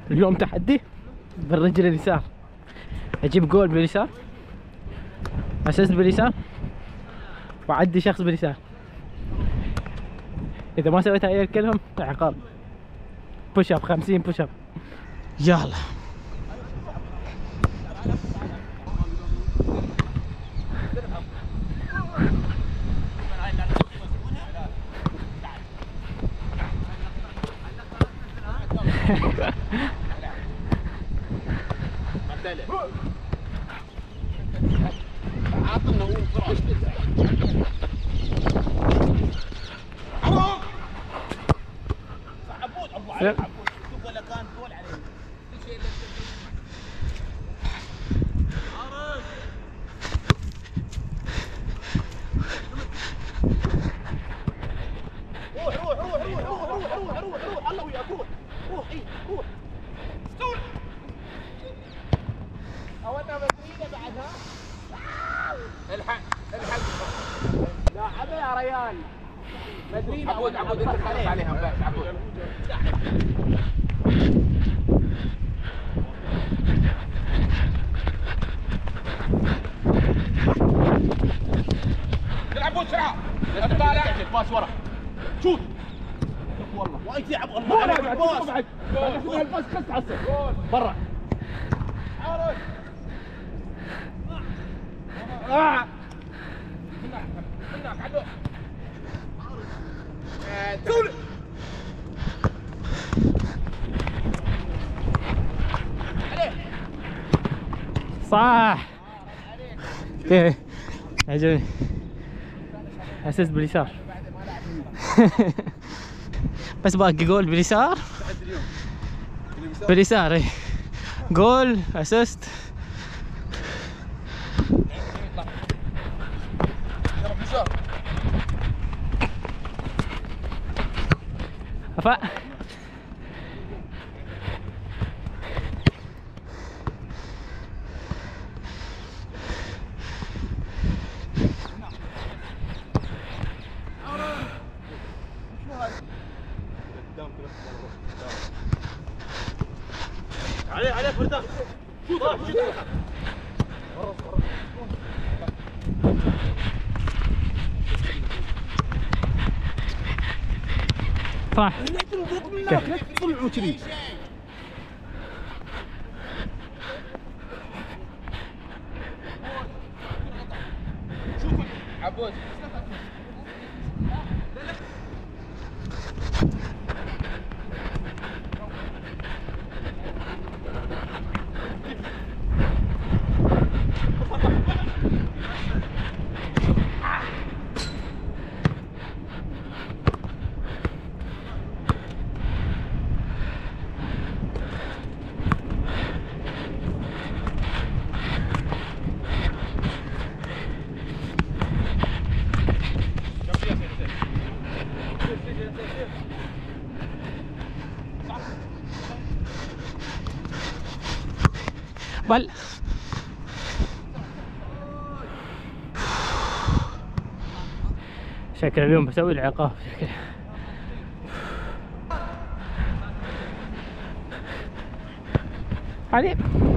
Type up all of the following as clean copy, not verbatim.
اليوم تحدي بالرجل اليسار، اجيب جول باليسار، اسست باليسار، واعدي شخص باليسار. اذا ما سويت هاي كلهم عقاب. بوش اب 50 بوش اب. يلا عطنا هو فراش عبود ابو علي عبود شوف ولا كان طول عليه روح روح روح روح روح روح روح روح الله وياك روح روح اي روح استول اولنا مدريده بعدها الحق الحق لا عبا يا ريال مدريده عبود عبود انت خلص عليها بس عبود العبود بسرعه لا تطالع باس ورا شوت والله وايد يلعب الله عليك باص بعد الباص خس عصر برا عارف هناك عدو سول عليه صح. ايه عجبني. اسست باليسار. بس باقي جول باليسار. باليسار ايه جول اسست. افا عليه عليه فردان شوت صح. لا تطلعوا كذي عبود بل شكل اليوم بسوي العقاب شكل. علي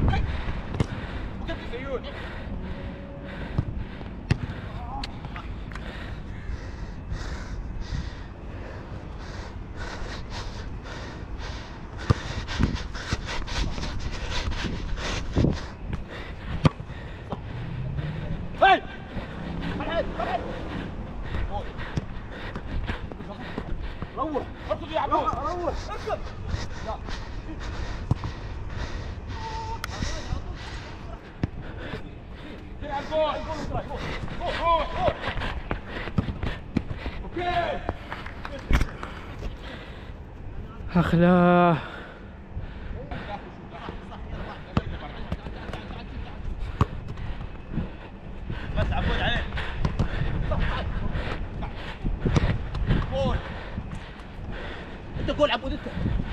روح اركض يا عبود روح اركض تلعب جول روح روح روح اوكي اخلا بس عبود عليه جول انت جول عبود انت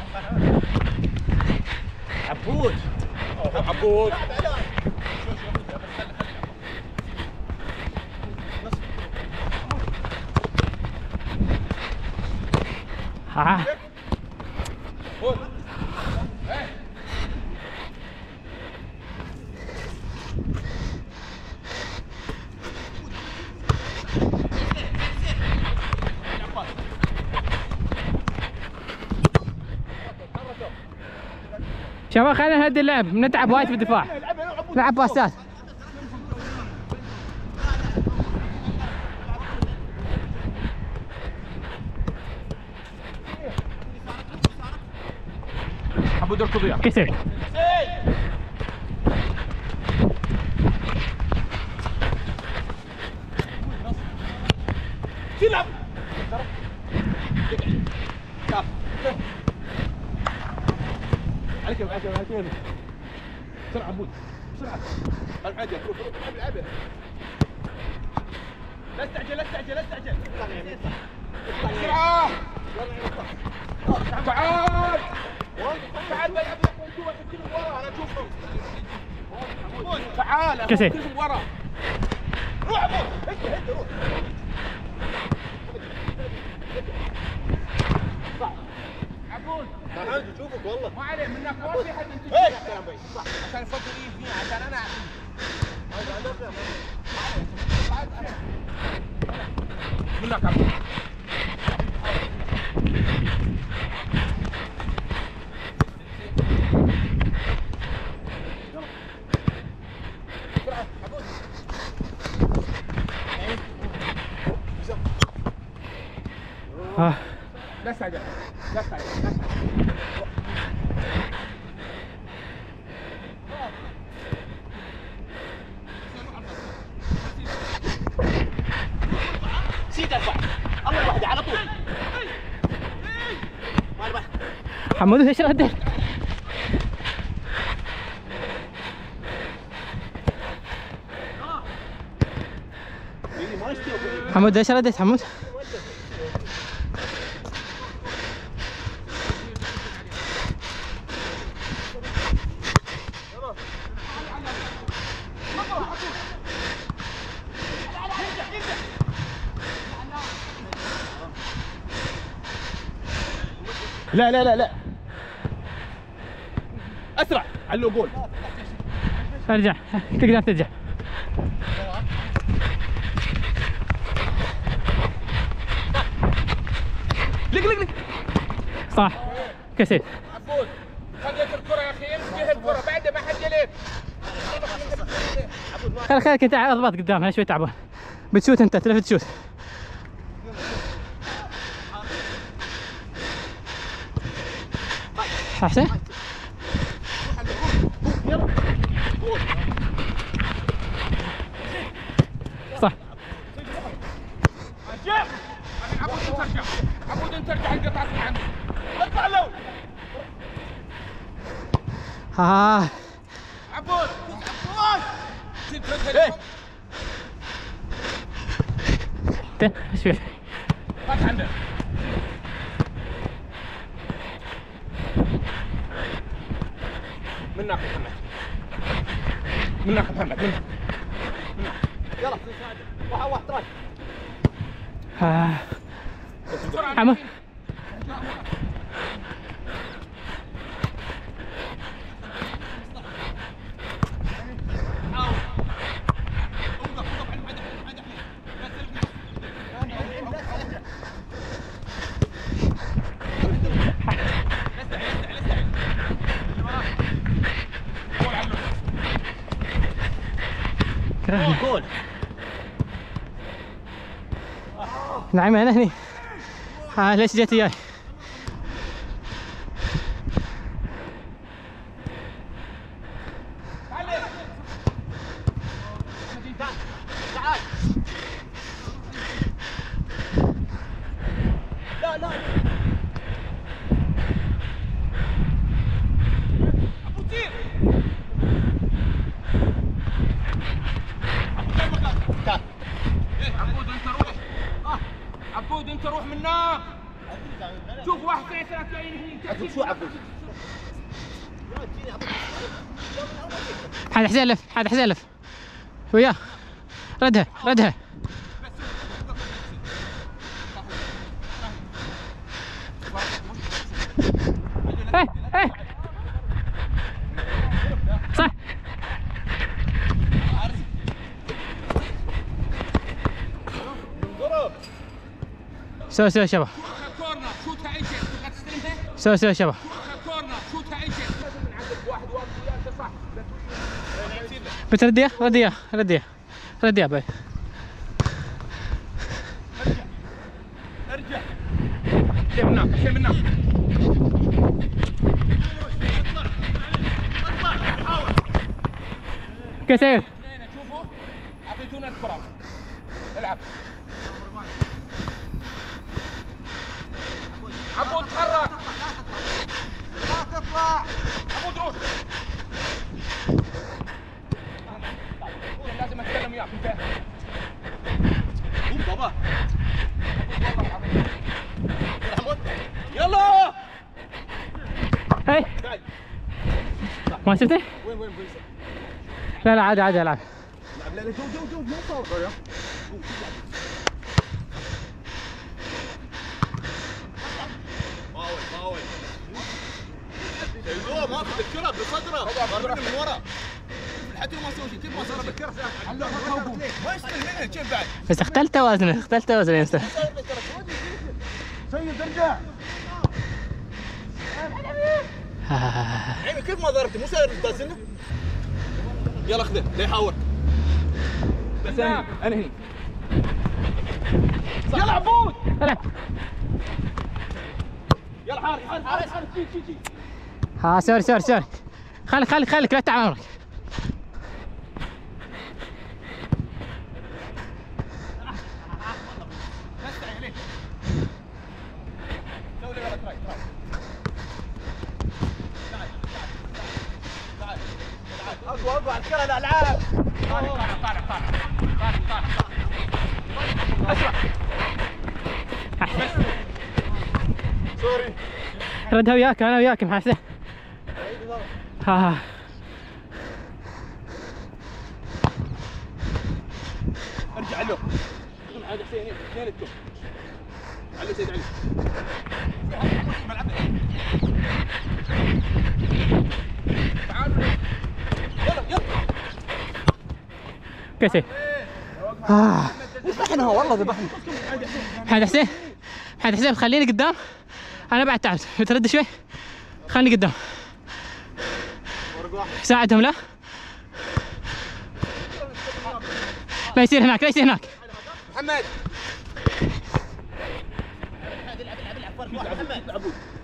عبود عبود ها جول شباب خلينا نهدي اللعب، نتعب وايد في الدفاع. نلعب باسات. عبود اركض وياه. كسر. تلعب. عليك عليك. بسرعة عبود بسرعة. طلع عادي روح العبها. لا استعجل لا استعجل لا استعجل. بسرعة. تعال. تعال بلعب لكم جوا كلهم ورا انا اشوفهم. تعال كسر. كلهم ورا. روح عبود هدي روح. عبود انا عايز اشوفك والله. ما عليه منك ما في حد انت كلام بعيد صح عشان يفضل فيني عشان انا منك عبود. لا استعجل لا استعجل لا استعجل. سيد ارفع الله وحده على طول. حمود ايش ردت؟ حمود ايش ردت حمود؟ لا لا لا لا اسرع علو جول. ارجع تقدر ترجع. لق صح كسر. عبود خليت الكرة يا اخي امسك الكرة بعد ما حد يلف. خليك انت اضبط قدامها شوي تعبان. بتشوت انت تلف تشوت. احسن. صح. عبود انت ارجع القطعة عنك. اطلع لو عبود ايش فيه؟ فات عندك. منك محمد منك محمد منك. يلا واحد راجع. عمو جول. نعم انا هني. ليش جيت وياي؟ تعال. لا لا ابو طير. عبود انت روح. عبود انت روح من هناك. شوف واحد اثنين ثلاثة جايين هني. شو عبود؟ هذا حسين لف هذا حسين لف وياه. ردها ردها. ايه ايه صح. سوي سوي شباب. كورنر شوتها اي شيء تبغى تستلمها. سوي سوي شباب. كورنر شوتها اي شيء. بترديها رديها رديها رديها باي. ارجع شيل من هناك شيل من هناك. كسير شوفوا اعطيتونا الكرة العب. عبود تحرك لا تطلع عبود روح. لازم اتكلم وياك انت. قوم بابا يلا. هاي ما شفته؟ وين لا لا عادي عادي العب. لا لا جو ما صار يا فاول ايوه ما اخذ الكره بصدره ضربني من ورا حتى ما سوى شيء. كيف ما صار بالكره ما يستاهل منه كيف بعد. بس اختلت توازنه اختلت توازنه يا استاذ. سيد ارجع عيني. كيف ما ضربته مو ساير تدازنه. يلا خذه لا يحاول. بس انا هني. يلا عبود العب. يلا حارس شي. ها سوري خليك لا تعب عمرك. اقوى على الكره الالعاب. طالع سوري. ردها وياك انا وياك محاسن. ها ارجع له. عاد حسين اثنينكم. علي سيد علي. تعالوا يلا كسي. ذبحنا والله ذبحنا. محمد حسين خليني قدام. انا بعد تعبت بترد شوي. خليني قدام ساعدهم. لا يصير هناك محمد العب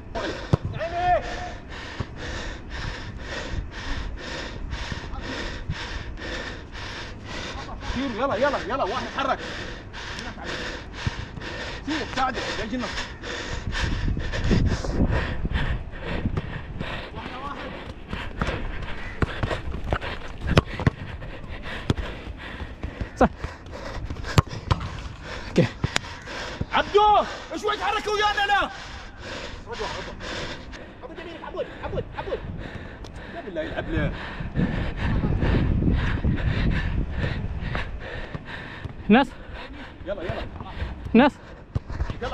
يلا واحد تحرك. سير ساعده يا الجنة. صح. اوكي عبدو شوي تحركوا ويانا. لا عبود يا بالله يلعب له. ناس يلا ناس تعال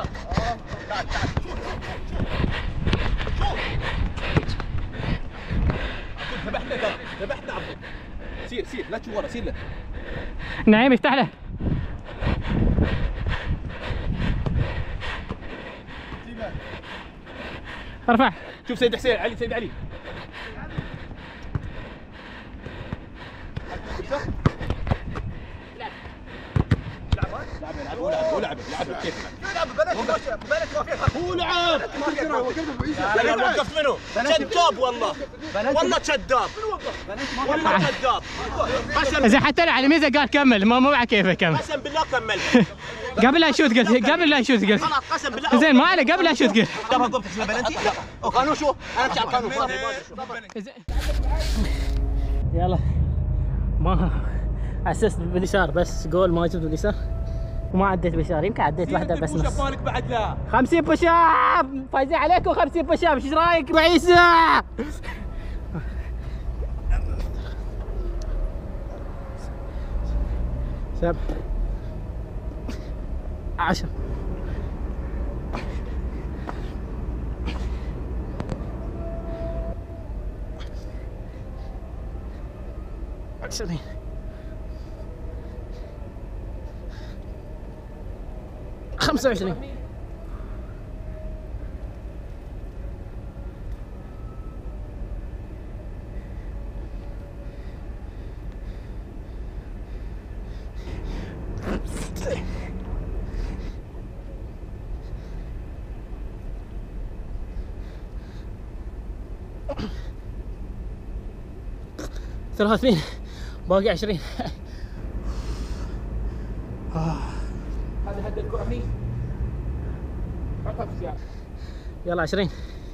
شوف ذبحنا عبود. سير لا تشوف ورا. سير له نعيم افتح له. ارفع. شوف سيد حسين سيد علي. لعب كيف يلعب. بلاش هو لعب. وقفت منه كذاب والله كذاب. زين حتى على ميزه قال كمل ما مو على كيفه كمل. قسم بالله كمل. قبل لا يشوت قلت خلاص قسم بالله. زين ما عليه قبل لا يشوت قلت. تبغى قلت اسمه بلنتي. لا قانون شو انا بتعب قانون. يلا ما اسست باليسار بس جول ما جبت باليسار وما عديت باليسار. يمكن عديت واحده بس نص. بالك بعد. لا 50 بوش اب فايزين عليكم 50 بوش اب. ايش رايك ابو عيسى؟ سبع 10 20 25 26 30 باقي 20. هذا الكرة هني حطها في السيارة. يلا 20.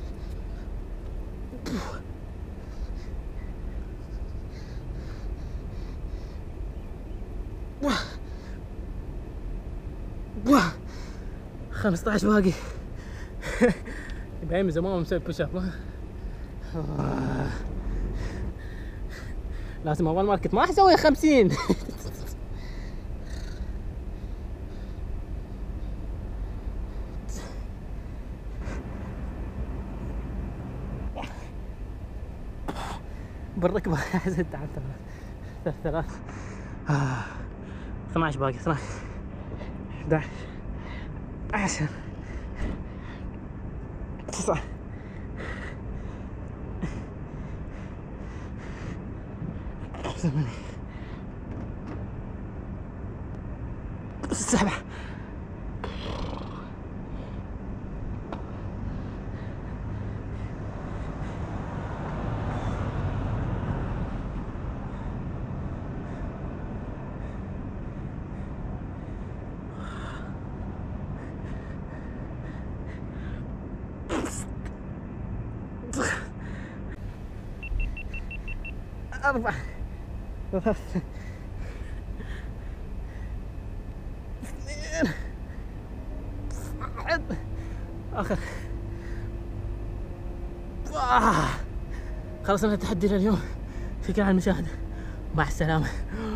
واه 15 باقي. يبقى من زمان مسوي بوش اب. لازم اول ماركت ما اسوي 50. بالركبة حزت على 3 12 باقي. 12 11 10 9 8 7 4 3 2 1 آخر. خلصنا التحدي لليوم. شكرا على المشاهدة. مع السلامة.